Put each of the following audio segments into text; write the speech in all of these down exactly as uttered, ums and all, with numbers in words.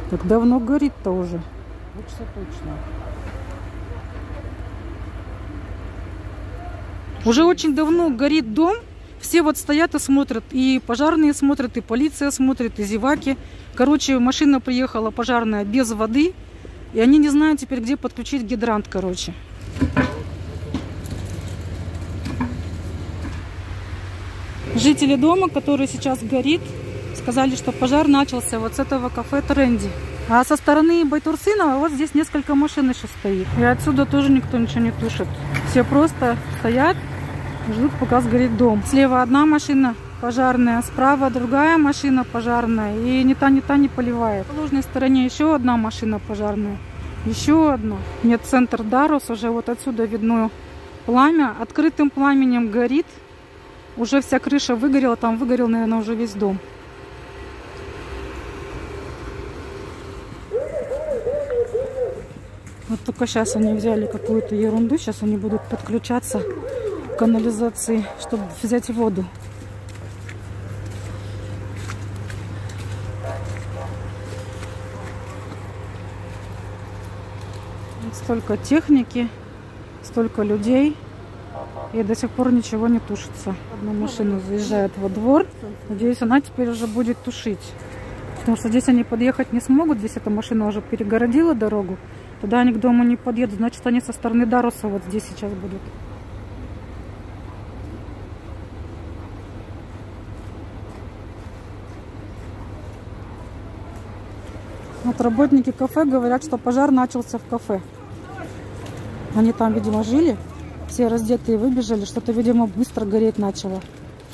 Так давно горит-то уже. Точно, точно. Уже очень давно горит дом. Все вот стоят и смотрят. И пожарные смотрят, и полиция смотрит, и зеваки. Короче, машина приехала пожарная без воды. И они не знают теперь, где подключить гидрант, короче. Жители дома, который сейчас горит, сказали, что пожар начался вот с этого кафе Тренди. А со стороны Байтурсынова вот здесь несколько машин еще стоит. И отсюда тоже никто ничего не тушит. Все просто стоят, ждут, пока сгорит дом. Слева одна машина пожарная, справа другая машина пожарная. И ни та, ни та не поливает. На нужной стороне еще одна машина пожарная. Еще одна. Нет, центр Дарус, уже вот отсюда видно пламя. Открытым пламенем горит. Уже вся крыша выгорела, там выгорел, наверное, уже весь дом. Вот только сейчас они взяли какую-то ерунду. Сейчас они будут подключаться к канализации, чтобы взять воду. Вот столько техники, столько людей. И до сих пор ничего не тушится. Одна машина заезжает во двор. Надеюсь, она теперь уже будет тушить. Потому что здесь они подъехать не смогут. Здесь эта машина уже перегородила дорогу. Тогда они к дому не подъедут. Значит, они со стороны Даруса вот здесь сейчас будут. Вот работники кафе говорят, что пожар начался в кафе. Они там, видимо, жили. Все раздетые выбежали. Что-то, видимо, быстро гореть начало.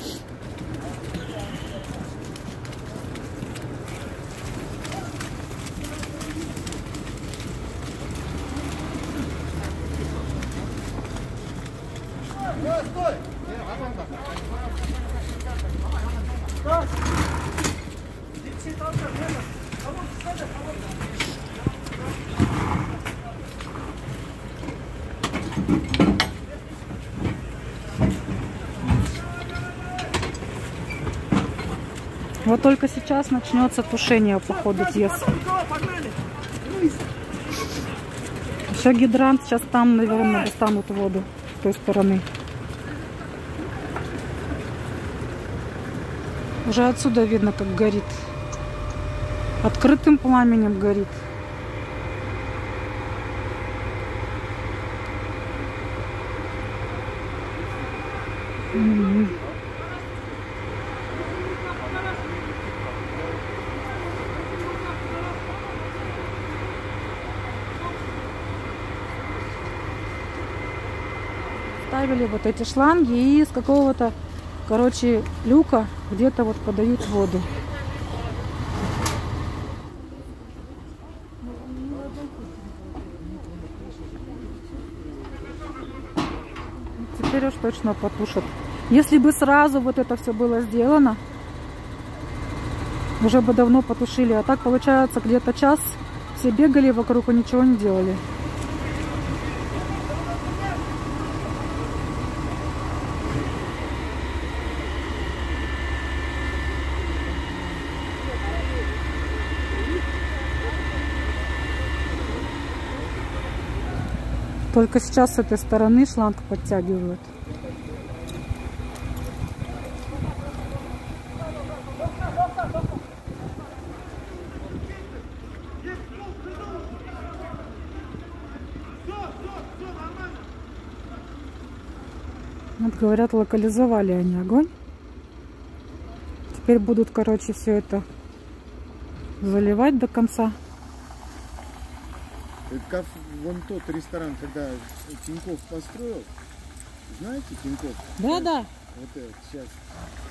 Вот только сейчас начнется тушение по ходу пьесы. Еще гидрант, сейчас там, наверное, достанут воду с той стороны. Уже отсюда видно, как горит. Открытым пламенем горит. Mm-hmm. Ставили вот эти шланги и из какого-то, короче, люка где-то вот подают воду. Теперь уж точно потушат. Если бы сразу вот это все было сделано, уже бы давно потушили. А так, получается, где-то час все бегали вокруг и ничего не делали. Только сейчас с этой стороны шланг подтягивают. Вот, говорят, локализовали они огонь. Теперь будут, короче, все это заливать до конца. Как вон тот ресторан, когда Тинькофф построил, знаете, Тинькофф? Да, да. Вот это сейчас